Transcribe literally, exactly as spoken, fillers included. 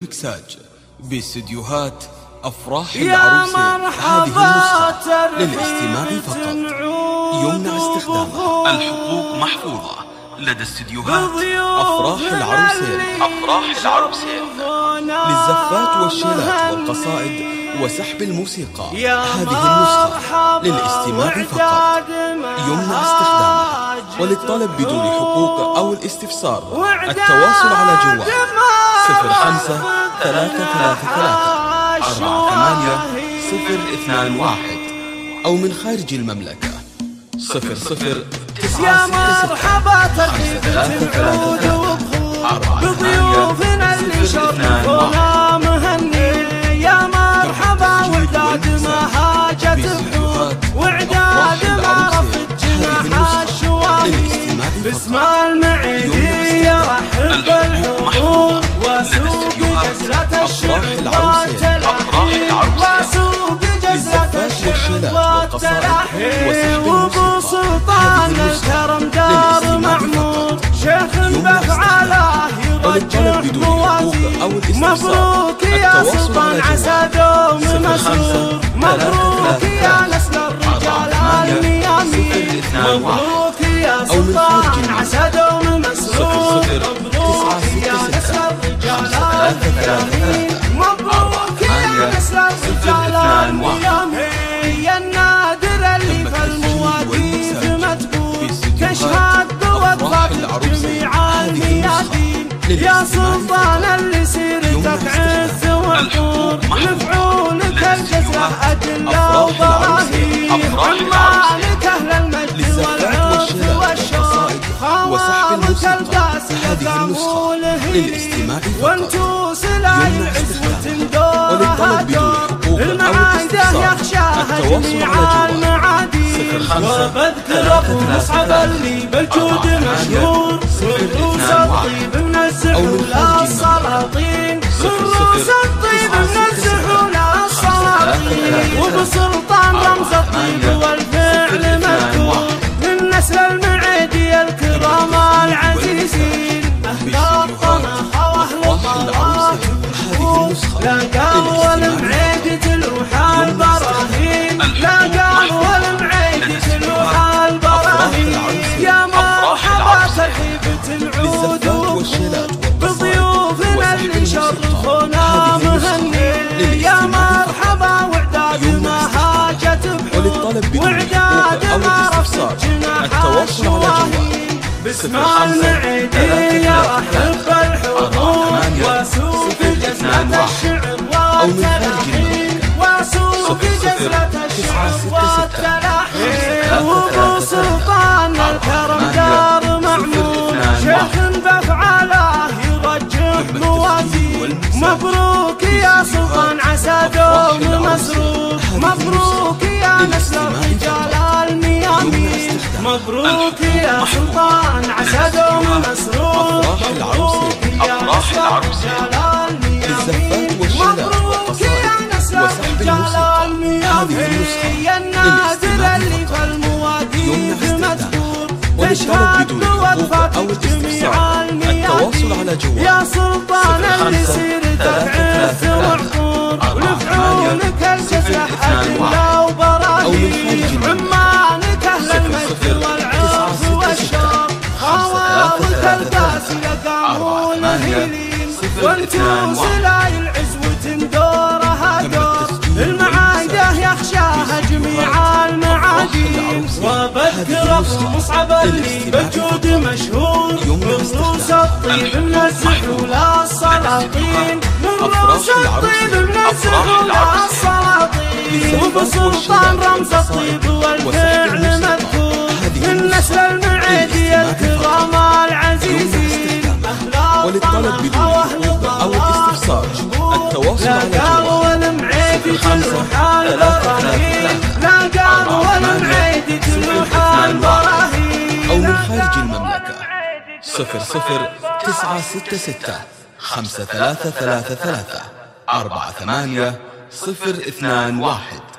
مكساج باستديوهات أفراح العروسين. هذه النسخة للاستماع فقط، يمنع استخدامها. الحقوق محفوظة لدى استديوهات أفراح العروسين. أفراح العروسين للزفات والشيلات والقصائد وسحب الموسيقى. هذه النسخة للاستماع فقط، يمنع استخدامها. وللطلب بدون حقوق أو الاستفسار التواصل على جوال صفر خمسة ثلاثة ثلاثة ثلاثة أربعة ثمانية صفر اثنان واحد أو من خارج المملكة صفر صفر تسعة ستة ستة خمسة ثلاثة ثلاثة ثلاثة أربعة ثمانية صفر اثنان واحد. يا مرحبا وداد ما حاجة بحور وعداد ما رفت جناح الشوالي باسم المعيدي رحب الحضور وسوق جزرة الشعر وسوق جزرة الشعر والتلاحي وابو سلطان الكرم دار معمور شيخ بفعاله يرجح موازين. مبروك يا سلطان عسى دوم مسرور، مبروك يا نسل الرجال الميامين، مبروك يا سلطان عسى دوم مسرور، مبروك يا نسل الرجال الميامين، مبروك يا نسل الرجال الميامين. يا النادر اللي في المواقيت مدبور تشهد بوظف جميع الميادين. يا سلطان اللي سيرتك عز وعطور نفعولك الجزرة أدلة وبراهين. عمالك أهل المجد والعز والشوق خوامك القاسية كامول هين وانتو سلاي العز وتندورها دور المعايدة يخشاها جميع المعادين. وبذكر أبو مصعب اللي بالجود مشهور سروس الطيب من الزحول السلاطين، سروس الطيب من الزحول السلاطين. وبسلطان رمز الطيب والفعل مذكور من نسل المعيدي الكرام العزيزين. أهل الطنخة وأهل الطلعات لا قام والمعيدي تلوح البراهين، لا قام والمعيدي تلوح البراهين. يا مرحبا ترحيبة العود وبخور بضيوفنا اللي شرفونا مهنين. يا مرحبا وعداد ما حاجت بحور وعداد ما رفت جناح الشواهين باسم المعيدي رحب الحضور وسوق جزرة الشعر والتلاحي وسوق جزرة الشعر والتلاحي. وابو سلطان الكرم دار معمور شيخ بفعاله يرجح موازين. مبروك يا سلطان عسى دوم مسرور، مبروك يا نسل الرجال الميامين، مبروك يا سلطان عسى دوم مسرور، مبروك يا نسل الرجال الميامين، مبروك يا نسل الرجال الميامين. يا النادر اللي في المواقيت مذكور تشهد بوظفة جميع الميادين. يا سلطان اللي سيرتك عز وعطور ونفعولك الجزرة أدلة وبراهين. عمالك أهل المجد والعز والشوق خوامك القاسية قاموا لهيلين وانتو سلاي العز وتندورها دور المعايدة يخشاها جميع المعادين. وبذكر أبو مصعب اللي بالجود مشهور من روس الطيب من الزحول السلاطين، من روس الطيب من الزحول السلاطين. وبسلطان رمز الطيب والفعل مذكور من نسل المعيدي الكرام العزيزين. وللطلب بدون حقوق أو الاستفسار التواصل على جوال المعيدي تلوح البراهين، لا قام والمعيدي تلوح البراهين أو من خارج المملكة صفر صفر تسعة ستة ستة خمسة ثلاثة ثلاثة ثلاثة أربعة ثمانية صفر اثنان واحد.